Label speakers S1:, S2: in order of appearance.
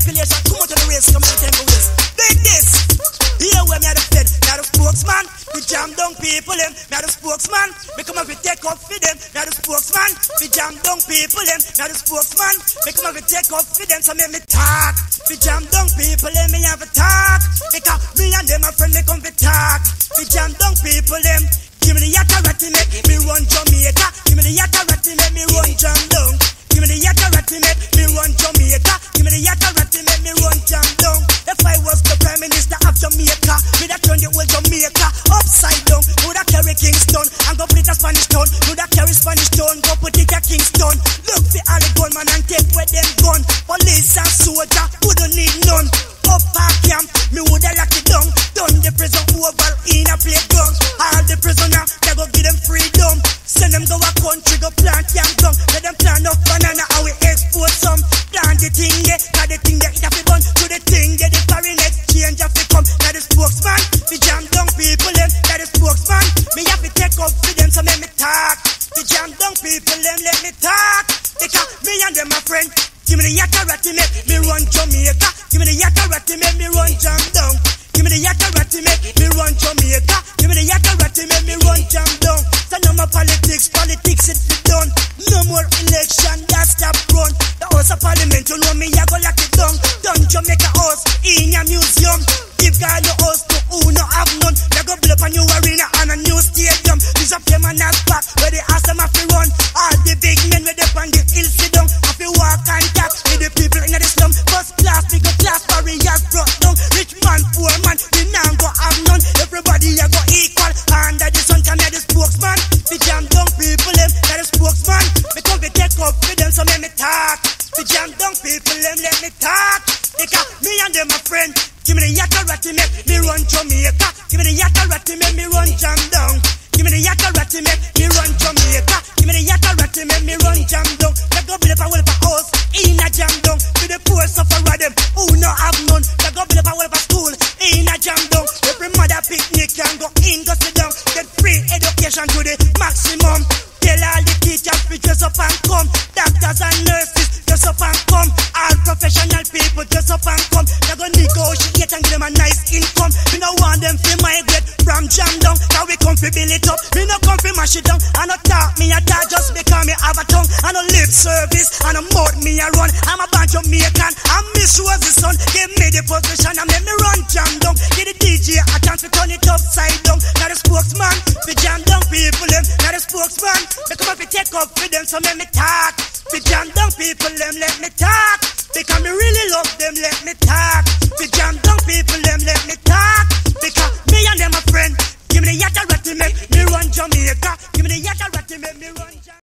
S1: population, come out of the race, come out of the race. Like this. Here where me are the fed, me are the spokesman. We jam down people them, me are the spokesman. Me come up we take up for them, me are the spokesman. We jam down people them, me are the spokesman. Me come up we take up for them, so me talk. We jam down people them, me have a talk. Because me and them a friend, me come we talk. We jam down people them. Give me the yakarati, make me run Jamaica. Give me the yakarati, make me run jam down. Give me the yakarati, make me run Jamaica. Give me the yakarati, make me run jam down. If I was the Prime Minister of Jamaica, me that turn the whole Jamaica upside down. Would I carry Kingston and go put it a Spanish town? Would I carry Spanish town, go put it a Kingston? Look for all the gunman and take where them gun. Police and soldier wouldn't need none. Up our camp, me woulda lock it down. Turn the prison over in a playground. All the prisoner, they go give them freedom. Send them go a country, go plant yam down. Let them plant up banana and we export some. Plant the thing, yeah, cause the thing that it have to burn. To the thing, yeah, the foreign exchange have to come. Now the spokesman, we jam down people them. Now the spokesman, me have to take up for them, so let me talk. We jam down people them, let me talk. Because me and them a friend. Give me the yakarati, make me run Jamaica. Give me the yakarati, make me run jam down. Give me the yakarati, make me run Jamaica. Give me the yakarati, make me run jam down. So no more politics, politics it be done. No more election, that stop run. The House of Parliament, you know me, I go lock it down. Down Jamaica House, in your museum. Give God the house to who no have none. They go build up a new arena and a new stadium. These up them and not back, where they ask them if they run. All the big men where they on the hill sit down. If you walk and talk with the people in the slum. First class, bigger class, barriers brought down. Rich man, poor man, we now go have none. Everybody a go equal, under the sun come here the spokesman. We jam down people them, that the spokesman. We come to take up with them, so let me talk. We jam down people them, let me talk. Because me and them a friend. Give me the yakarati, make me run Jamaica. Give me the yakarati, make me run jam down. Give me the yakarati, make me run Jamaica. Give me the yakarati, make me run jam down. They go build up a house in a jam down. To the poor sufferer them who no have none. They go build up a school in a jam down. Every mother picnic can go in, go sit down. Get free education to the maximum. Tell all the teachers to dress up and come. Doctors and nurses dress up and come. All professional people dress up and come. They go negotiate and give them a nice income. We don't want them to migrate from jam down. Now we come to build it up. We no come to mash it down. I no talk me a talk just because me have a tongue. I no lip service. I no mouth me a run. I'm a bunch of Jamaican. I miss the son. Give me the position and let me run jam down. Give the DJ a chance to turn it upside down. Now the spokesman, we jam down people them. Now the spokesman, they come up to take up for them, so let me talk. We jam down people them, let me talk. Because me really love them, let me talk. We jam down people them, let me talk. Because me and them a friend. Give me the yakarati, make me run Jamaica. Give me the yakarati, make me run Jamaica.